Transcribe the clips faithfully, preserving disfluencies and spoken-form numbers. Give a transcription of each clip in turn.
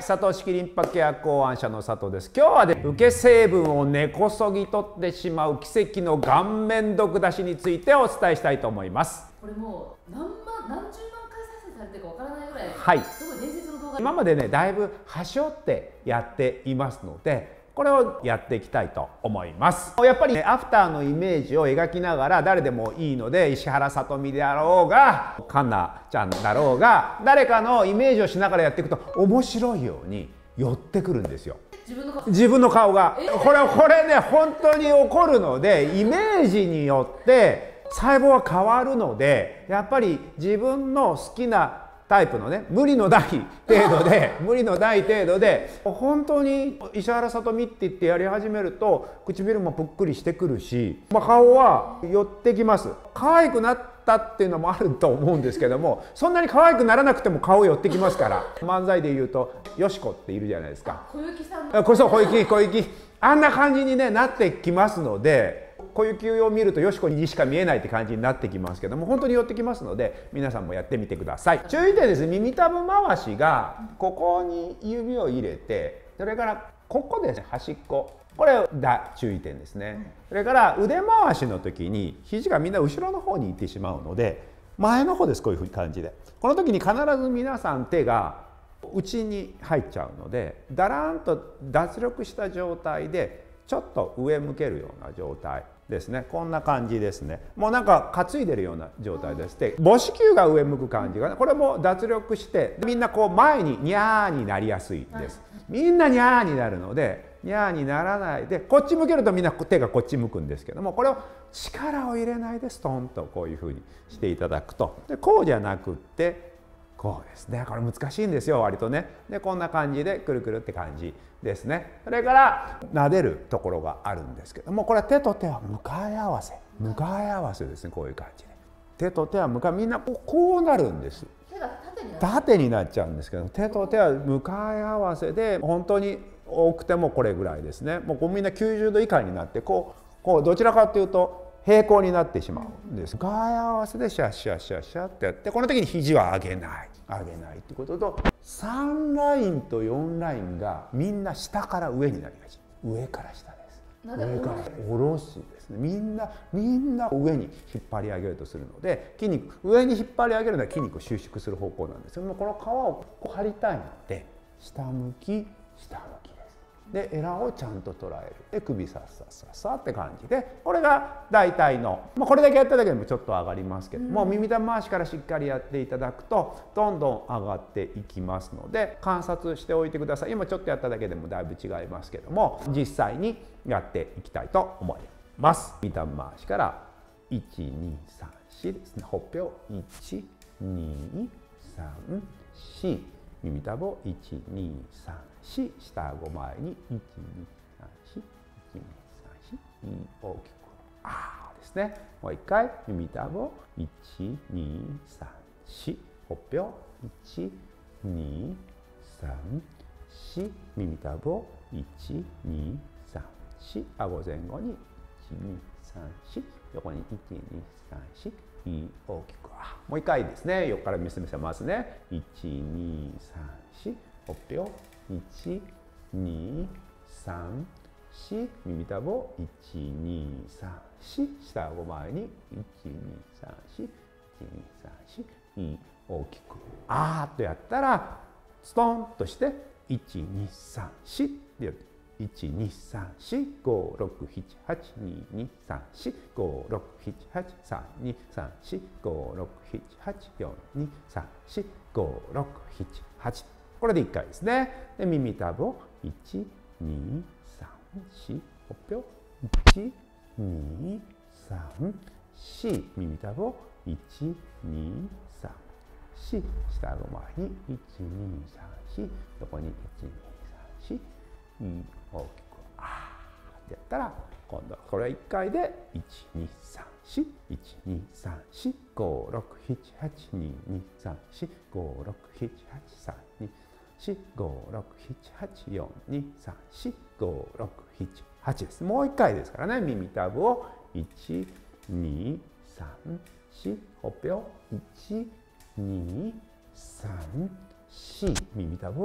佐藤式リンパケア考案者の佐藤です。今日はね、受け成分を根こそぎ取ってしまう奇跡の顔面毒出しについてお伝えしたいと思います。 これもう何万何十万回再生されてるかわからないぐらい、 はい、 すごい伝説の動画。 今までね、だいぶ端折ってやっていますので、これをやっていきたいと思います。やっぱりね、アフターのイメージを描きながら誰でもいいので、石原さとみであろうが環奈ちゃんだろうが、誰かのイメージをしながらやっていくと面白いように寄ってくるんですよ。 自分の顔、 自分の顔がこれこれね本当に起こるので、イメージによって細胞は変わるので、やっぱり自分の好きなタイプのね、無理のない程度で無理のない程度で本当に石原さとみって言ってやり始めると唇もぷっくりしてくるし、まあ、顔は寄ってきます。可愛くなったっていうのもあると思うんですけども、そんなに可愛くならなくても顔寄ってきますから。漫才で言うとよしこっているじゃないですか。 小雪さんのこれそう小雪小雪あんな感じに、ね、なってきますので、小雪を見るとよしこにしか見えないって感じになってきますけども、本当に寄ってきますので皆さんもやってみてください。注意点ですね。耳たぶ回しがここに指を入れて、それからここですね、端っこ、これが注意点ですね。それから腕回しの時に肘がみんな後ろの方に行ってしまうので、前の方です。こういう感じで、この時に必ず皆さん手が内に入っちゃうので、だらんと脱力した状態でちょっと上向けるような状態ですね。こんな感じですね。もうなんか担いでるような状態です。で母子球が上向く感じが、ね、これも脱力してみんなこう前にニャーになりやすいです。みんなニャーになるので、ニャーにならないでこっち向けるとみんな手がこっち向くんですけども、これを力を入れないでストンとこういうふうにしていただくと、でこうじゃなくってこうですね。これ難しいんですよ割とね。でこんな感じでくるくるって感じですね。それから撫でるところがあるんですけども、これは手と手は向かい合わせ向かい合わせですね。こういう感じで手と手は向かい、みんなこうこうなるんです。 手が縦になる、 縦になっちゃうんですけど、手と手は向かい合わせで、本当に多くてもこれぐらいですね。もうこうみんなきゅうじゅうど以下になって、こうこうどちらかというと平行になってしまうんです。向かい合わせでシャッシャッシャッシャッってやって、この時に肘は上げない上げないってことと、さんラインとよんラインがみんな下から上になりがち。上から下です。上から下ろすですね。みんなみんな上に引っ張り上げるとするので、筋肉上に引っ張り上げるのは筋肉を収縮する方向なんですけども、この皮をこう張りたいので下向き下向きです。でエラをちゃんと捉える。で首さっさっさっさって感じで、これが大体の、まあ、これだけやっただけでもちょっと上がりますけども、うん、耳たぶ回しからしっかりやっていただくとどんどん上がっていきますので、観察しておいてください。今ちょっとやっただけでもだいぶ違いますけども、実際にやっていきたいと思います。耳たぶ回しからいちにさんしですね。ほっぺをいちにさんし、耳たぶをいちにさんし、下顎前にいちにさんし、いちにさんし、大きくあーですね。もう一回耳たぶをいちにさんし、ほっぺをいちにさんし、耳たぶをいちにさんし、顎前後にいちにさんし、横にいちにさんし、大きくあ、もう一回ですね。横から見せますね。いちにさんし、ほっぺをいちにさんし、耳たぶをいちにさんし、下顎前にいちにさんし、いちにさんし、大きくあーっとやったらストンとしていちにさんしでいちにさんしごろくしちはちににさんしごろくしちはちさんにさんしごろくしちはちよんにさんしごろくしちはち、これでいっかいですね。で耳たぶをいちにさんし、ほっぺをいちにさんし、耳たぶをいちにさんし、下顎前にいちにさんし、横にいちにさんし、大きくあーってやったら、今度はこれはいっかいでいちにさんし、いちにさんしごろくしちはちににさんしごろくしちはちさんにしごろくしちはちよんにさんしごろくしちはちです。もういっかいですからね。耳たぶをいちにさんし、ほっぺをいちにさんし、耳たぶをい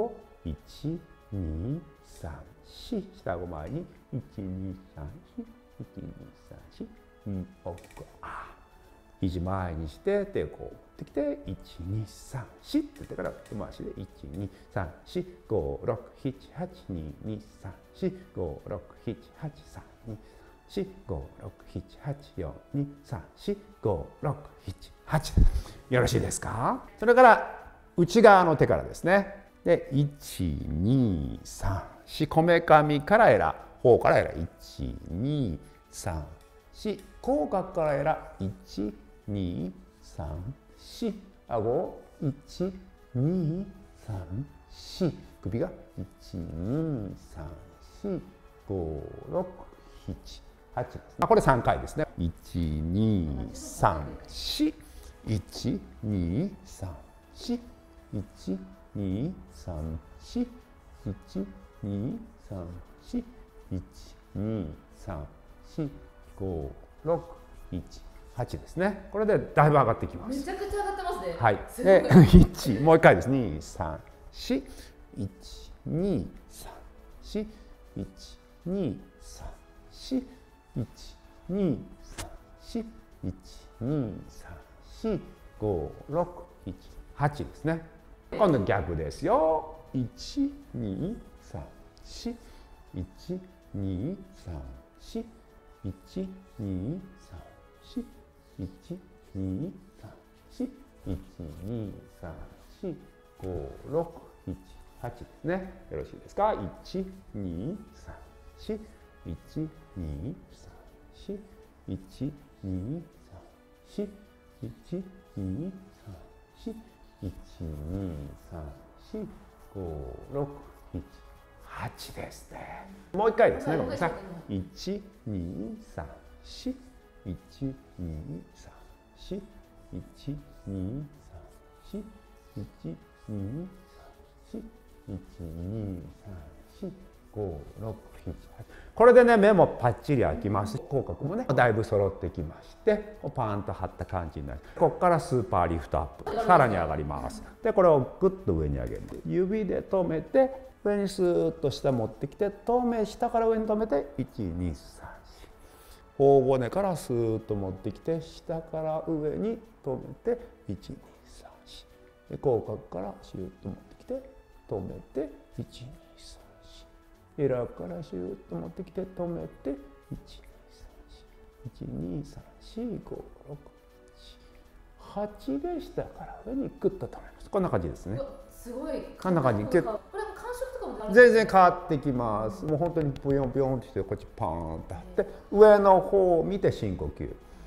いちにさんし下顎前にいちにさんしいちにさんしうん大きくあ肘前にして手をこう持ってきていちにさんしって言ってから手回しでいちにさんしごろくしちはちににさんしごろくしちはちさんにしごろくしちはちよんにさんしごろくしちはちよろしいですか。それから内側の手からですね。でいちにさんしこめかみからえら頬からえらいちにさんし口角からえらいちにさんし顎いちにさんし首がいちにさんしごろくしちはちです、ね、これさんかいですね。いちにさんしいちにさんしいちにさんしいちにさんしいちにさんしごろくしちはちですね。これでだいぶ上がってきます。 めちゃくちゃ上がってますね。 はい。でいちもういっかいです。にさんしいちにさんしいちにさんしいちにさんしいちにさんしごろくしちはちですね。今度逆ですよ。いちにさんしいちにさんしいちにさんしいちにさんしいちにさんしごろくしちはちですね。よろしいですか。いちにさんしいちにさんしいちにさんしいちにさんしいちにさんしごろくしちはちですね。もう一回ですね。ごめんなさい。いちにさんしいちにさんしいちにさんしいちにさんしいちにさんしごろくしちはち。これでね目もパッチリ開きます。口角もねだいぶ揃ってきましてパーンと張った感じになる。ここからスーパーリフトアップさらに上がります。でこれをグッと上に上げる。指で止めて上にスーッと下持ってきて止め下から上に止めていちにさんし頬骨からスーッと持ってきて下から上に止めていちにさんしで口角からシューッと持ってきて止めていちにさんしエラからシューッと持ってきて止めていちにさんしいちにさんしごろくしちはちで下から上にグッと止めます。こんな感じですね。 すごい。 こんな感じ。 これも感触とかも変わる。 全然変わってきます。もう本当にブヨンブヨンってしてこっちパーンと張って上の方を見て深呼吸。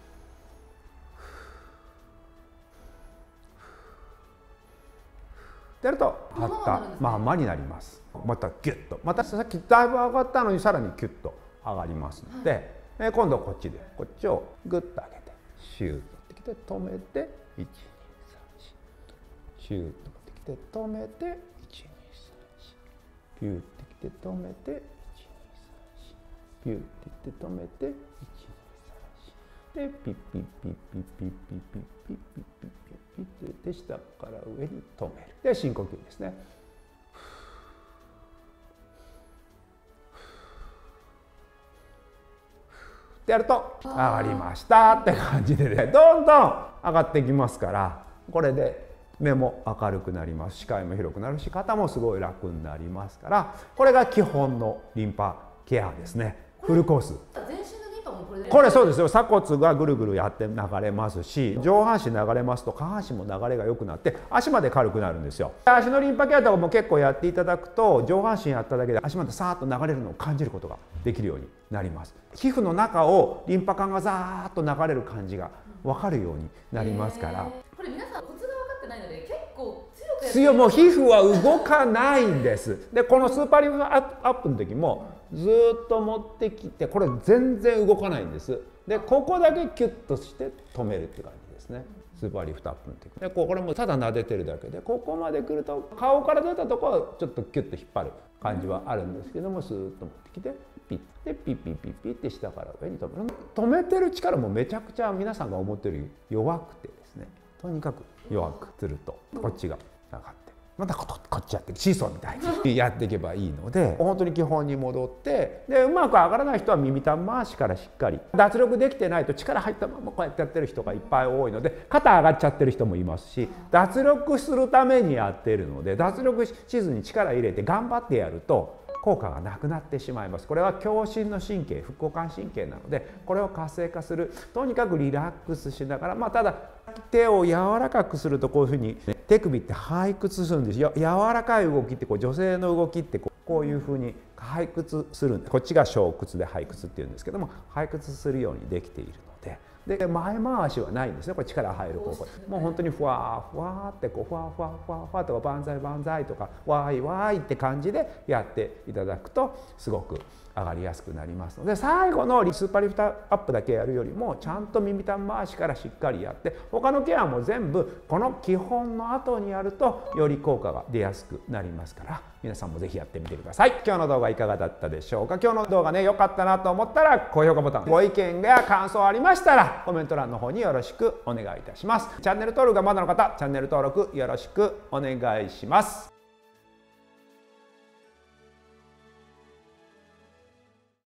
やると張ったまんまになります。またギュッとまたさっきだいぶ上がったのにさらにキュッと上がりますので、はい、今度こっちでこっちをグッと上げてシューッと持ってきて止めていちにさんしシューッと持ってきて止めていちにさんしピューってきて止めていちにさんしピューってきて止めていちにさんしでピッピッピッピッピッピッピッピッピッピッピッピッピッって下から上に止める。で深呼吸ですね。ってやると上がりましたって感じでねどんどん上がってきますからこれで目も明るくなります視界も広くなるし肩もすごい楽になりますからこれが基本のリンパケアですね。フルコース。 全身のリンパもこれでこれそうですよ。鎖骨がぐるぐるやって流れますし上半身流れますと下半身も流れが良くなって足まで軽くなるんですよ。足のリンパケアとかも結構やっていただくと上半身やっただけで足までさーっと流れるのを感じることができるようになります。皮膚の中をリンパ管がザーッと流れる感じが分かるようになりますから。 これ皆さんコツが分かってないので結構強くやって強いもう皮膚は動かないんです。でこのスーパーリフトアップの時もずっと持ってきてこれ全然動かないんです。でここだけキュッとして止めるって感じですね。スーパーリフトアップの時でこれもただ撫でてるだけでここまで来ると顔から出たところはちょっとキュッと引っ張る感じはあるんですけどもスーッと持ってきてピッでピッピッピッピッって下から上に止める。止めてる力もめちゃくちゃ皆さんが思ってるより弱くてですねとにかく弱くするとこっちが上がってまたこっちやってシーソーみたいにやっていけばいいので、本当に基本に戻って、でうまく上がらない人は耳たぶ回しからしっかり、脱力できてないと力入ったままこうやってやってる人がいっぱい多いので、肩上がっちゃってる人もいますし、脱力するためにやってるので、脱力しずに力入れて頑張ってやると効果がなくなってしまいます。これは狭心の神経、副交感神経なので、これを活性化する、とにかくリラックスしながら、まあ、ただ手を柔らかくするとこういうふうに、ね、手首って背屈するんですよ。柔らかい動きってこう女性の動きってこうこういうふうに背屈するんで、こっちが小屈で背屈っていうんですけども、背屈するようにできているので。で前回しはないんですね。これ力入る方向、もう本当にふわーふわーってこうふわふわふわふわとか万歳万歳とかわーいわーいって感じでやっていただくとすごく上がりやすくなりますので、最後のスーパーリフトアップだけやるよりもちゃんと耳たぶ回しからしっかりやって、他のケアも全部この基本の後にやるとより効果が出やすくなりますから、皆さんもぜひやってみてください。今日の動画いかがだったでしょうか。今日の動画ね良かったなと思ったら高評価ボタン、ご意見や感想ありましたらコメント欄の方によろしくお願いいたします。チャンネル登録がまだの方、チャンネル登録よろしくお願いします。